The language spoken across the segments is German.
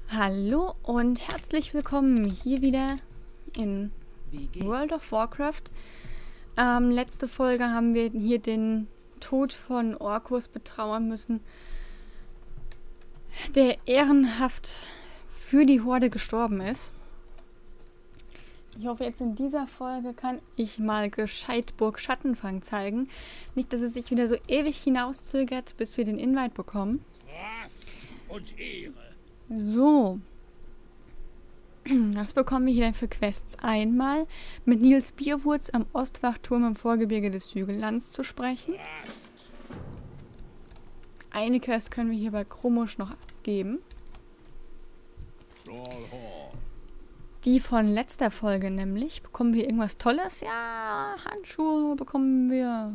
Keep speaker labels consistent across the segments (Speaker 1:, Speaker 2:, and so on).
Speaker 1: Hallo und herzlich willkommen hier wieder in World of Warcraft. Letzte Folge haben wir hier den Tod von Orkus betrauern müssen, der ehrenhaft für die Horde gestorben ist. Ich hoffe, jetzt in dieser Folge kann ich mal gescheit Burg Schattenfang zeigen. Nicht, dass es sich wieder so ewig hinauszögert, bis wir den Invite bekommen.
Speaker 2: Und Ehre.
Speaker 1: So. Was bekommen wir hier denn für Quests? Einmal mit Nils Bierwurz am Ostwachturm im Vorgebirge des Hügellands zu sprechen. Eine Quest können wir hier bei Chromusch noch abgeben. Die von letzter Folge nämlich. Bekommen wir irgendwas Tolles? Ja, Handschuhe bekommen wir.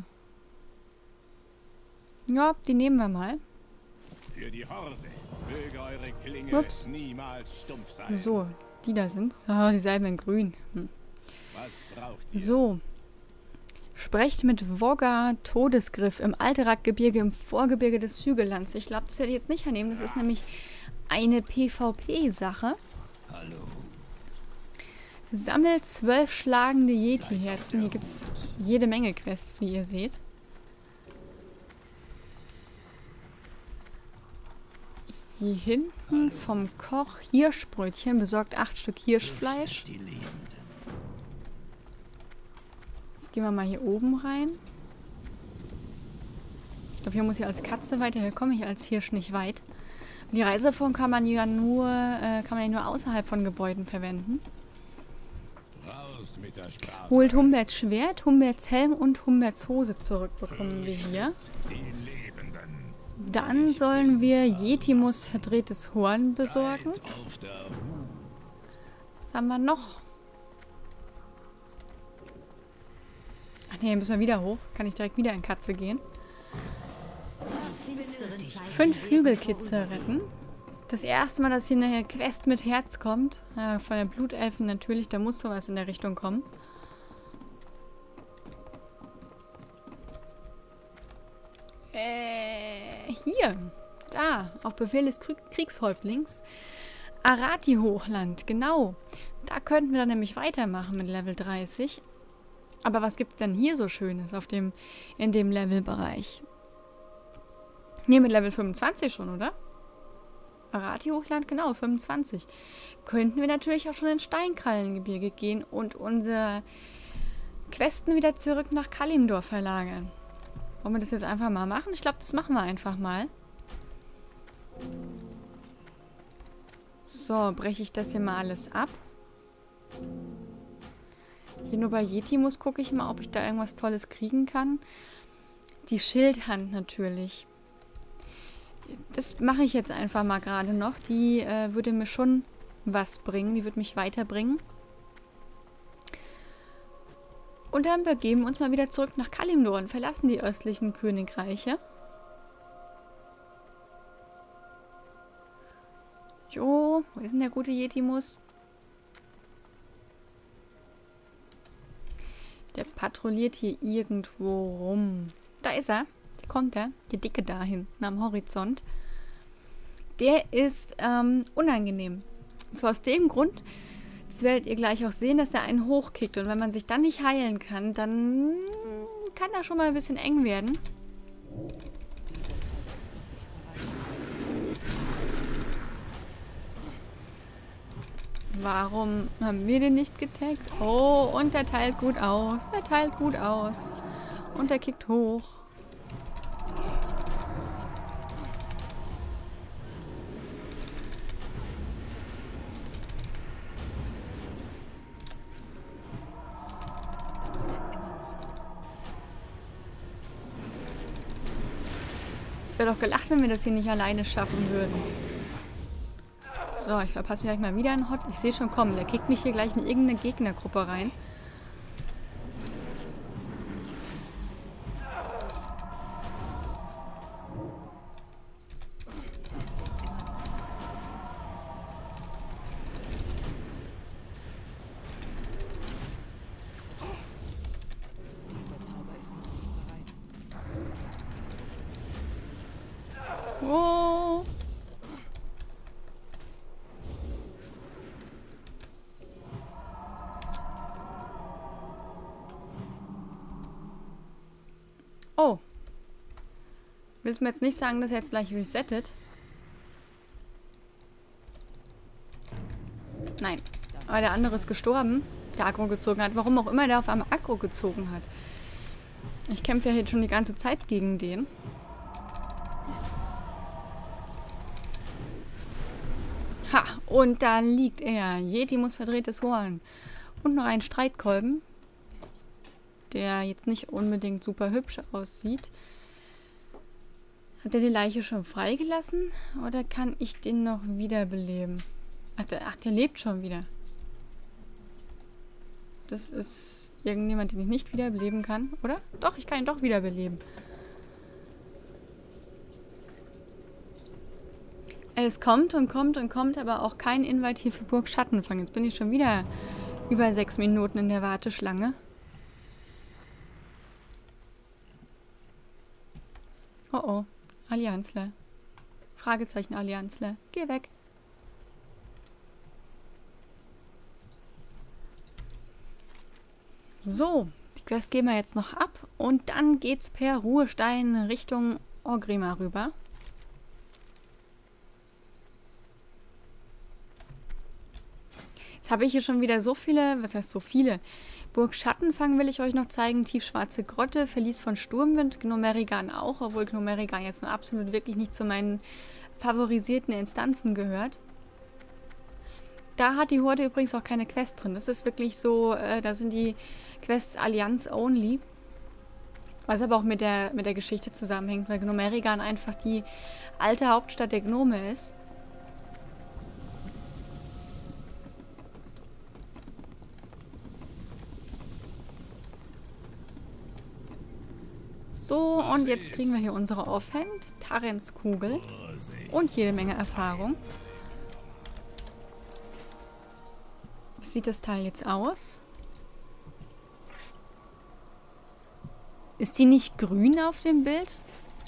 Speaker 1: Ja, die nehmen wir mal.
Speaker 2: Für die Horde möge eure Klinge niemals stumpf sein.
Speaker 1: So, die da sind's. Oh, dieselben in grün.
Speaker 2: Was braucht ihr?
Speaker 1: So. Sprecht mit Wogga Todesgriff im Alterac-Gebirge im Vorgebirge des Hügellands. Ich glaube, das werde ich jetzt nicht annehmen. Das ist nämlich eine PvP-Sache.
Speaker 2: Hallo.
Speaker 1: Sammelt 12 schlagende Yeti-Herzen. Hier gibt es jede Menge Quests, wie ihr seht. Hier hinten vom Koch Hirschbrötchen besorgt 8 Stück Hirschfleisch. Jetzt gehen wir mal hier oben rein. Ich glaube, hier muss ich als Katze weiter. Hier komme ich als Hirsch nicht weit. Die Reiseform kann man ja nur außerhalb von Gebäuden verwenden.
Speaker 2: Raus mit der Sprache.
Speaker 1: Holt Humberts Schwert, Humberts Helm und Humberts Hose zurück, bekommen wir hier.
Speaker 2: Die Lebenden.
Speaker 1: Dann sollen wir Yetimus verdrehtes Horn besorgen.
Speaker 2: Seid auf der Hut.
Speaker 1: Was haben wir noch? Ach nee, müssen wir wieder hoch. Kann ich direkt wieder in Katze gehen. 5 Flügelkitze retten. Das erste Mal, dass hier eine Quest mit Herz kommt. Ja, von der Blutelfen natürlich. Da muss sowas in der Richtung kommen. Hier. Da. Auf Befehl des Kriegshäuptlings. Arati-Hochland. Genau. Da könnten wir dann nämlich weitermachen mit Level 30. Aber was gibt es denn hier so Schönes in dem Levelbereich? Ne, mit Level 25 schon, oder? Arati-Hochland, genau, 25. Könnten wir natürlich auch schon in Steinkrallengebirge gehen und unsere Questen wieder zurück nach Kalimdor verlagern. Wollen wir das jetzt einfach mal machen? Ich glaube, das machen wir einfach mal. So, breche ich das hier mal alles ab. Hier nur bei Yetimus gucke ich mal, ob ich da irgendwas Tolles kriegen kann. Die Schildhand natürlich. Das mache ich jetzt einfach mal gerade noch. Die würde mir schon was bringen. Die würde mich weiterbringen. Und dann begeben wir uns mal wieder zurück nach Kalimdor und verlassen die östlichen Königreiche. Jo, wo ist denn der gute Yetimus? Der patrouilliert hier irgendwo rum. Da ist er. Da kommt er. Der Dicke da hinten am Horizont. Der ist unangenehm. Und zwar aus dem Grund, das werdet ihr gleich auch sehen, dass er einen hochkickt. Und wenn man sich dann nicht heilen kann, dann kann das schon mal ein bisschen eng werden. Warum haben wir den nicht getaggt? Oh, und er teilt gut aus. Er teilt gut aus. Und er kickt hoch. Es wäre doch gelacht, wenn wir das hier nicht alleine schaffen würden. So, ich verpasse mir gleich mal wieder einen Hot. Ich sehe schon kommen. Der kickt mich hier gleich in irgendeine Gegnergruppe rein. Oh. Willst du mir jetzt nicht sagen, dass er jetzt gleich resettet? Nein. Aber der andere ist gestorben, der Aggro gezogen hat. Warum auch immer der auf einmal Aggro gezogen hat. Ich kämpfe ja jetzt schon die ganze Zeit gegen den. Ha, und da liegt er. Yeti muss verdrehtes Horn. Und noch ein Streitkolben, der jetzt nicht unbedingt super hübsch aussieht. Hat er die Leiche schon freigelassen? Oder kann ich den noch wiederbeleben? Ach, der lebt schon wieder. Das ist irgendjemand, den ich nicht wiederbeleben kann, oder? Doch, ich kann ihn doch wiederbeleben. Es kommt und kommt und kommt, aber auch kein Invite hier für Burg Schattenfang. Jetzt bin ich schon wieder über 6 Minuten in der Warteschlange. Oh oh, Allianzler. Fragezeichen Allianzler. Geh weg. So, die Quest gehen wir jetzt noch ab und dann geht's per Ruhestein Richtung Orgrimmar rüber. Jetzt habe ich hier schon wieder so viele, was heißt so viele? Burg Schattenfang will ich euch noch zeigen, Tiefschwarze Grotte, Verlies von Sturmwind, Gnomerigan auch, obwohl Gnomerigan jetzt nur absolut wirklich nicht zu meinen favorisierten Instanzen gehört. Da hat die Horde übrigens auch keine Quest drin. Das ist wirklich so, da sind die Quests Allianz only. Was aber auch mit der Geschichte zusammenhängt, weil Gnomerigan einfach die alte Hauptstadt der Gnome ist. So, und jetzt kriegen wir hier unsere Offhand, Tarens Kugel und jede Menge Erfahrung. Wie sieht das Teil jetzt aus? Ist die nicht grün auf dem Bild?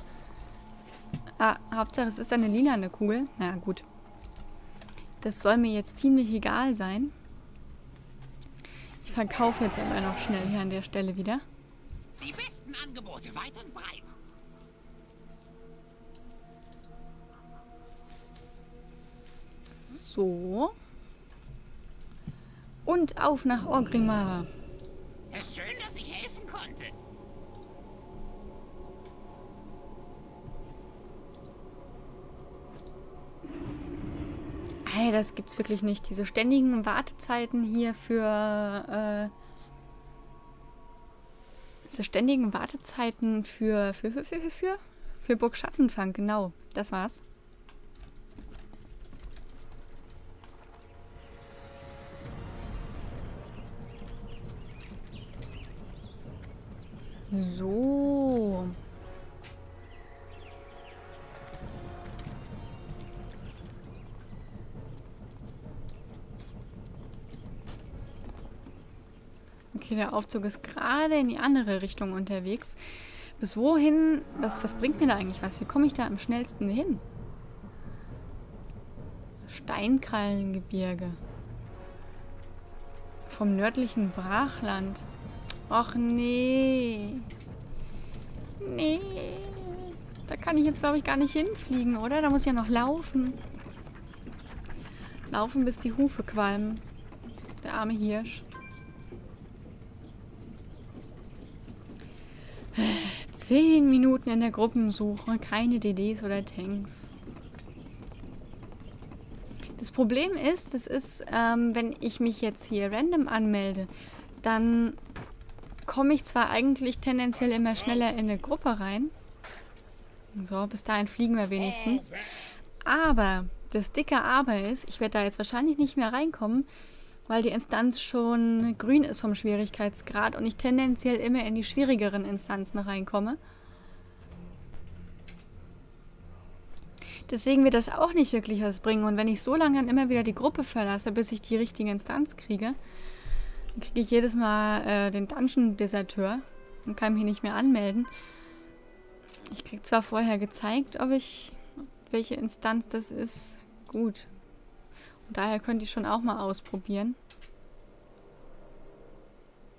Speaker 1: Ah, Hauptsache es ist eine lilane Kugel. Na gut. Das soll mir jetzt ziemlich egal sein. Ich verkaufe jetzt aber noch schnell hier an der Stelle wieder.
Speaker 3: Die besten Angebote weit und breit.
Speaker 1: So. Und auf nach Orgrimmar.
Speaker 3: Schön, dass ich helfen konnte.
Speaker 1: Hey, das gibt's wirklich nicht. Diese ständigen Wartezeiten hier für für Burg Schattenfang, genau. Das war's. So. Okay, der Aufzug ist gerade in die andere Richtung unterwegs. Bis wohin? Was bringt mir da eigentlich was? Wie komme ich da am schnellsten hin? Steinkrallengebirge. Vom nördlichen Brachland. Och nee. Nee. Da kann ich jetzt, glaube ich, gar nicht hinfliegen, oder? Da muss ich ja noch laufen. Laufen, bis die Hufe qualmen. Der arme Hirsch. 10 Minuten in der Gruppensuche, keine DDs oder Tanks. Das Problem ist, wenn ich mich jetzt hier random anmelde, dann komme ich zwar eigentlich tendenziell immer schneller in eine Gruppe rein. So, bis dahin fliegen wir wenigstens. Aber das dicke Aber ist, ich werde da jetzt wahrscheinlich nicht mehr reinkommen, weil die Instanz schon grün ist vom Schwierigkeitsgrad und ich tendenziell immer in die schwierigeren Instanzen reinkomme. Deswegen wird das auch nicht wirklich was bringen. Und wenn ich so lange dann immer wieder die Gruppe verlasse, bis ich die richtige Instanz kriege, dann kriege ich jedes Mal den Dungeon-Deserteur und kann mich nicht mehr anmelden. Ich kriege zwar vorher gezeigt, welche Instanz das ist. Gut. Und daher könnte ich schon auch mal ausprobieren.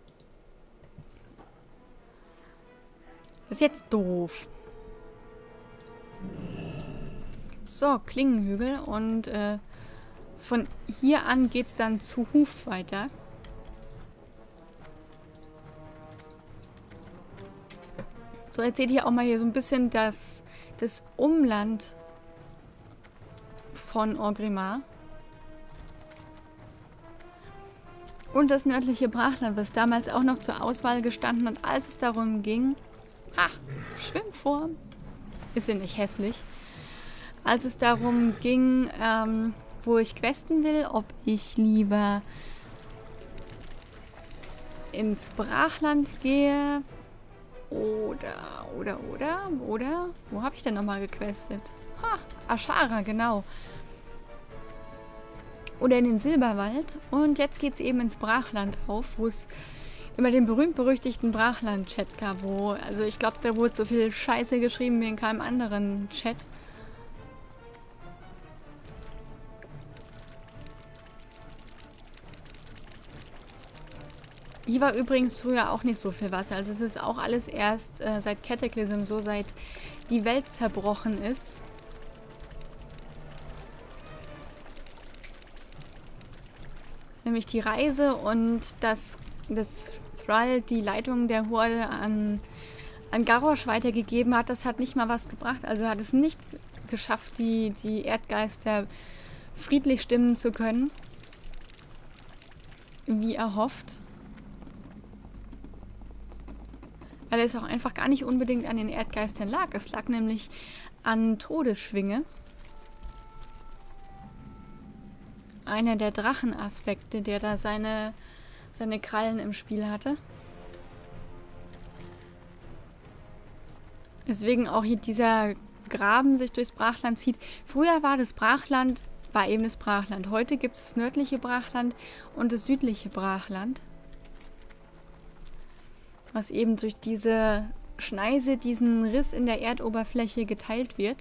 Speaker 1: Das ist jetzt doof. So, Klingenhügel. Und von hier an geht es dann zu Huf weiter. So, jetzt seht ihr auch mal hier so ein bisschen das Umland von Orgrimmar. Und das nördliche Brachland, was damals auch noch zur Auswahl gestanden hat, als es darum ging... Ha! Schwimmform. Ist ja nicht hässlich. Als es darum ging, wo ich questen will, ob ich lieber ins Brachland gehe oder, wo habe ich denn nochmal gequestet? Ha! Ashara, genau. Oder in den Silberwald. Und jetzt geht es eben ins Brachland auf, wo es immer den berühmt-berüchtigten Brachland-Chat gab, wo, also ich glaube, da wurde so viel Scheiße geschrieben wie in keinem anderen Chat. Hier war übrigens früher auch nicht so viel Wasser. Also es ist auch alles erst seit Cataclysm so, seit die Welt zerbrochen ist. Nämlich die Reise und das Thrall die Leitung der Horde an Garrosh weitergegeben hat, das hat nicht mal was gebracht. Also hat es nicht geschafft, die Erdgeister friedlich stimmen zu können, wie erhofft. Weil es auch einfach gar nicht unbedingt an den Erdgeistern lag. Es lag nämlich an Todesschwinge. Einer der Drachenaspekte, der da seine Krallen im Spiel hatte. Deswegen auch hier dieser Graben sich durchs Brachland zieht. Früher war das Brachland, eben das Brachland. Heute gibt es das nördliche Brachland und das südliche Brachland. Was eben durch diese Schneise, diesen Riss in der Erdoberfläche geteilt wird.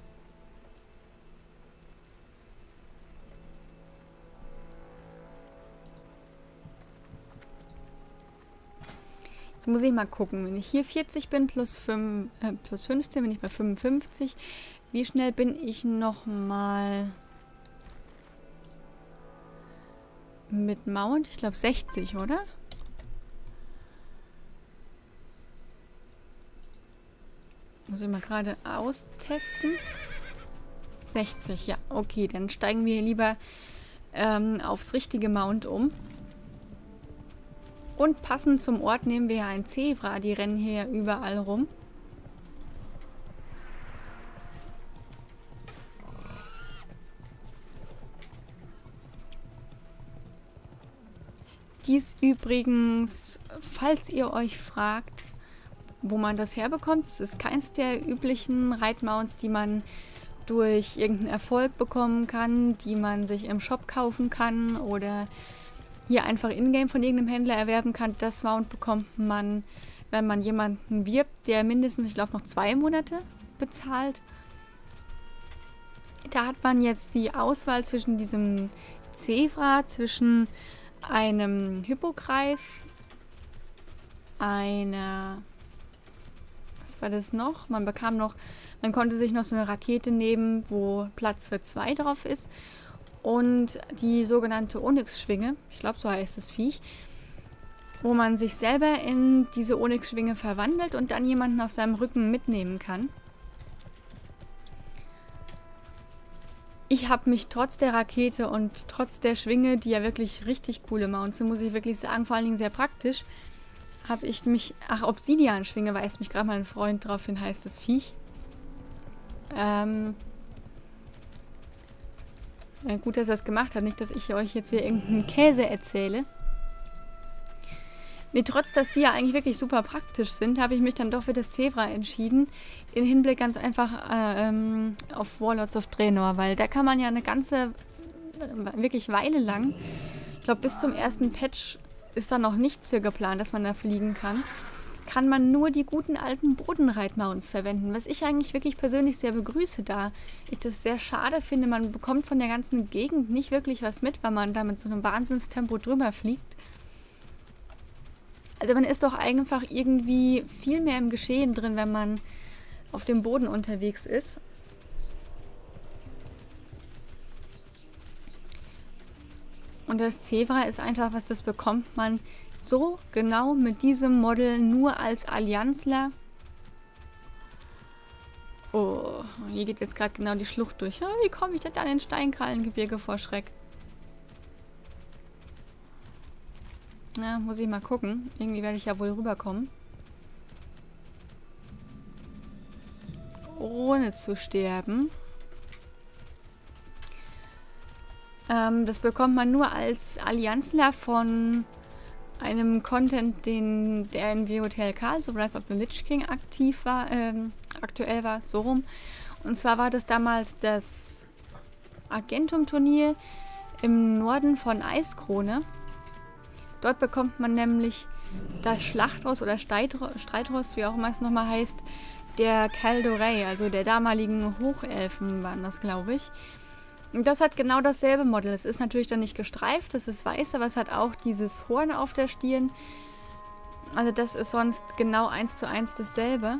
Speaker 1: Jetzt muss ich mal gucken, wenn ich hier 40 bin, plus 15 bin ich bei 55. Wie schnell bin ich nochmal mit Mount? Ich glaube 60, oder? Muss ich mal gerade austesten. 60, ja. Okay, dann steigen wir lieber aufs richtige Mount um. Und passend zum Ort nehmen wir ja ein Zevra. Die rennen hier überall rum. Dies übrigens, falls ihr euch fragt, wo man das herbekommt, es ist keins der üblichen Reitmounts, die man durch irgendeinen Erfolg bekommen kann, die man sich im Shop kaufen kann oder hier einfach in-game von irgendeinem Händler erwerben kann. Das Mount bekommt man, wenn man jemanden wirbt, der mindestens, ich glaube, noch 2 Monate bezahlt. Da hat man jetzt die Auswahl zwischen diesem Zevra, zwischen einem Hippogreif, einer... Was war das noch? Man konnte sich noch so eine Rakete nehmen, wo Platz für 2 drauf ist. Und die sogenannte Onyx-Schwinge, ich glaube, so heißt das Viech, wo man sich selber in diese Onyx-Schwinge verwandelt und dann jemanden auf seinem Rücken mitnehmen kann. Ich habe mich trotz der Rakete und trotz der Schwinge, die ja wirklich richtig coole Mounts sind, muss ich wirklich sagen, vor allen Dingen sehr praktisch, habe ich mich... Ach, Obsidian-Schwinge weist mich gerade mein Freund drauf hin, heißt das Viech. Ja, gut, dass er es gemacht hat. Nicht, dass ich euch jetzt wieder irgendeinen Käse erzähle. Nee, trotz, dass die ja eigentlich wirklich super praktisch sind, habe ich mich dann doch für das Zevra entschieden. In Hinblick ganz einfach auf Warlords of Draenor, weil da kann man ja eine ganze, wirklich Weile lang, ich glaube bis zum ersten Patch ist da noch nichts für geplant, dass man da fliegen kann man nur die guten alten Bodenreitmounts verwenden, was ich eigentlich wirklich persönlich sehr begrüße, da ich das sehr schade finde. Man bekommt von der ganzen Gegend nicht wirklich was mit, weil man da mit so einem Wahnsinnstempo drüber fliegt. Also man ist doch einfach irgendwie viel mehr im Geschehen drin, wenn man auf dem Boden unterwegs ist. Und das Zevra ist einfach was, das bekommt man so genau mit diesem Model nur als Allianzler. Oh, hier geht jetzt gerade genau die Schlucht durch. Ja, wie komme ich denn da in den Steinkrallengebirge vor Schreck? Ja, muss ich mal gucken. Irgendwie werde ich ja wohl rüberkommen. Ohne zu sterben. Das bekommt man nur als Allianzler von einem Content, der in WHOTL Karl, so Wrath of the Lich King, aktuell war, so rum. Und zwar war das damals das Argentum-Turnier im Norden von Eiskrone. Dort bekommt man nämlich das Schlachtross oder Streitross, wie auch immer es nochmal heißt, der Kaldorei, also der damaligen Hochelfen waren das, glaube ich. Und das hat genau dasselbe Model. Es ist natürlich dann nicht gestreift, das ist weiß, aber es hat auch dieses Horn auf der Stirn. Also das ist sonst genau 1:1 dasselbe.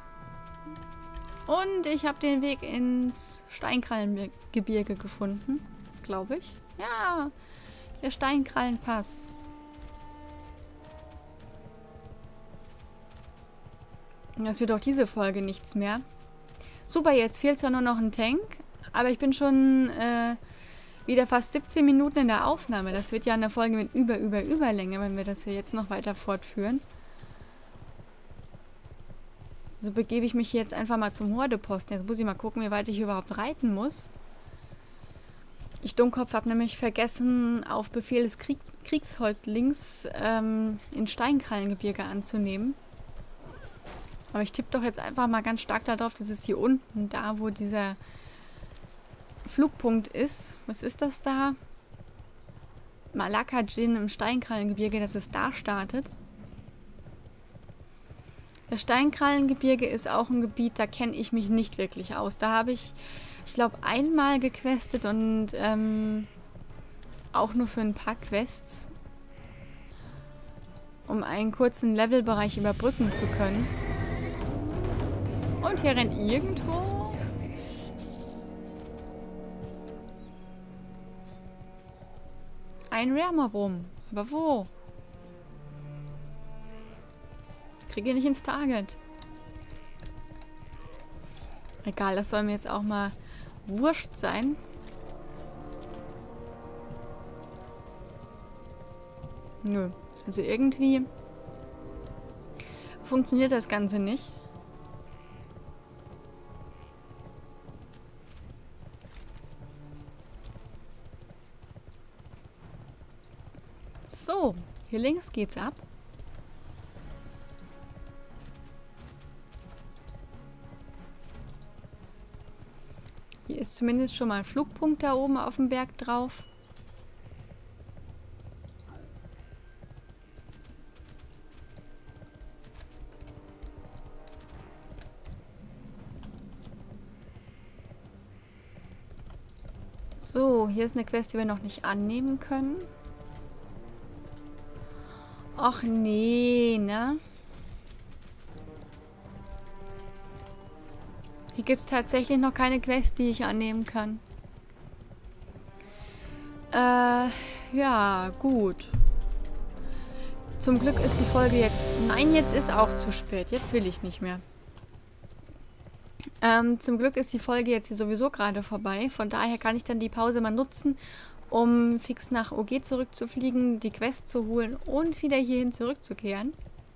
Speaker 1: Und ich habe den Weg ins Steinkrallengebirge gefunden, glaube ich. Ja, der Steinkrallenpass. Das wird auch diese Folge nichts mehr. Super, jetzt fehlt zwar nur noch ein Tank, aber ich bin schon wieder fast 17 Minuten in der Aufnahme. Das wird ja eine Folge mit Überlänge, wenn wir das hier jetzt noch weiter fortführen. So begebe ich mich jetzt einfach mal zum Hordeposten. Jetzt muss ich mal gucken, wie weit ich überhaupt reiten muss. Ich Dummkopf habe nämlich vergessen, auf Befehl des Kriegshäuptlings in Steinkrallengebirge anzunehmen. Aber ich tippe doch jetzt einfach mal ganz stark darauf, dass es hier unten, da wo dieser Flugpunkt ist. Was ist das da? Malaka Djinn im Steinkrallengebirge, dass es da startet. Das Steinkrallengebirge ist auch ein Gebiet, da kenne ich mich nicht wirklich aus. Da habe ich glaube, einmal gequestet und auch nur für ein paar Quests, um einen kurzen Levelbereich überbrücken zu können. Und hier rennt irgendwo ein Rare-Mob rum. Aber wo? Kriege ich nicht ins Target. Egal, das soll mir jetzt auch mal wurscht sein. Nö. Also irgendwie funktioniert das Ganze nicht. So, hier links geht's ab. Hier ist zumindest schon mal ein Flugpunkt da oben auf dem Berg drauf. So, hier ist eine Quest, die wir noch nicht annehmen können. Ach nee, ne? Hier gibt es tatsächlich noch keine Quest, die ich annehmen kann. Ja, gut. Zum Glück ist die Folge jetzt... Nein, jetzt ist auch zu spät. Jetzt will ich nicht mehr. Zum Glück ist die Folge jetzt hier sowieso gerade vorbei. Von daher kann ich dann die Pause mal nutzen, um fix nach OG zurückzufliegen, die Quest zu holen und wieder hierhin zurückzukehren.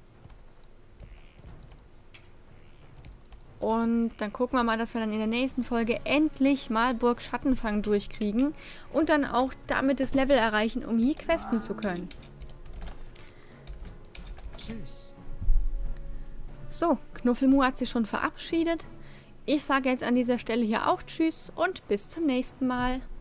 Speaker 1: Und dann gucken wir mal, dass wir dann in der nächsten Folge endlich mal Burg Schattenfang durchkriegen und dann auch damit das Level erreichen, um hier questen zu können.
Speaker 3: Tschüss.
Speaker 1: So, Knuffelmu hat sich schon verabschiedet. Ich sage jetzt an dieser Stelle hier auch Tschüss und bis zum nächsten Mal.